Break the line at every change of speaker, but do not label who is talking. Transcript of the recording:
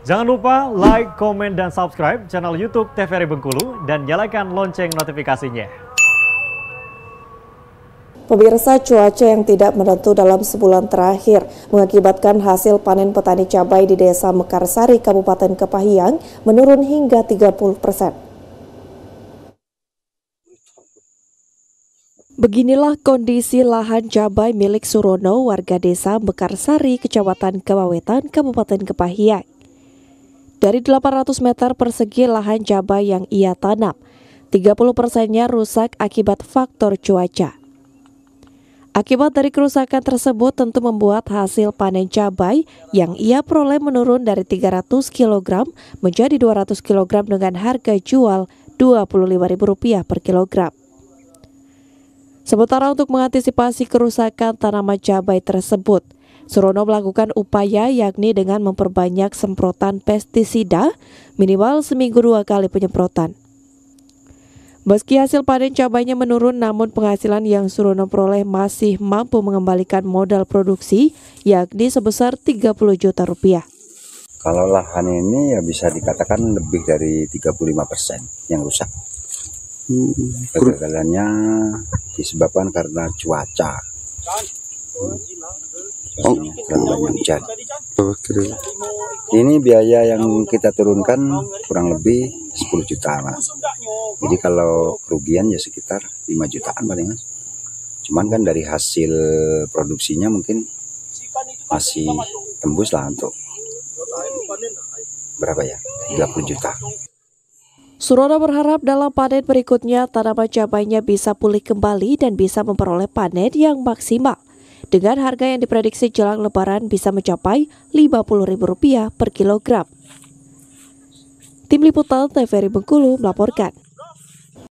Jangan lupa like, komen, dan subscribe channel YouTube TVRI Bengkulu dan nyalakan lonceng notifikasinya.
Pemirsa, cuaca yang tidak menentu dalam sebulan terakhir mengakibatkan hasil panen petani cabai di Desa Mekarsari, Kabupaten Kepahyang menurun hingga 30%. Beginilah kondisi lahan cabai milik Surono, warga Desa Mekarsari, Kecamatan Kebawetan, Kabupaten Kepahyang. Dari 800 meter persegi lahan cabai yang ia tanam, 30%-nya rusak akibat faktor cuaca. Akibat dari kerusakan tersebut tentu membuat hasil panen cabai yang ia peroleh menurun dari 300 kg menjadi 200 kg dengan harga jual Rp25.000 per kilogram. Sementara untuk mengantisipasi kerusakan tanaman cabai tersebut, Surono melakukan upaya yakni dengan memperbanyak semprotan pestisida minimal seminggu 2 kali penyemprotan. Meski hasil panen cabainya menurun, namun penghasilan yang Surono peroleh masih mampu mengembalikan modal produksi yakni sebesar Rp30 juta.
Kalau lahan ini ya bisa dikatakan lebih dari 35% yang rusak. Kegagalannya disebabkan karena cuaca. Terlalu banyak hujan. Ini biaya yang kita turunkan kurang lebih 10 juta, Mas. Jadi kalau kerugian ya sekitar 5 jutaan paling, Mas. Cuman kan dari hasil produksinya mungkin masih tembus lah untuk berapa ya? 30 juta.
Surono berharap dalam panen berikutnya tanaman cabainya bisa pulih kembali dan bisa memperoleh panen yang maksimal. Dengan harga yang diprediksi jelang Lebaran bisa mencapai Rp50.000 per kilogram. Tim Liputan TVRI Bengkulu melaporkan.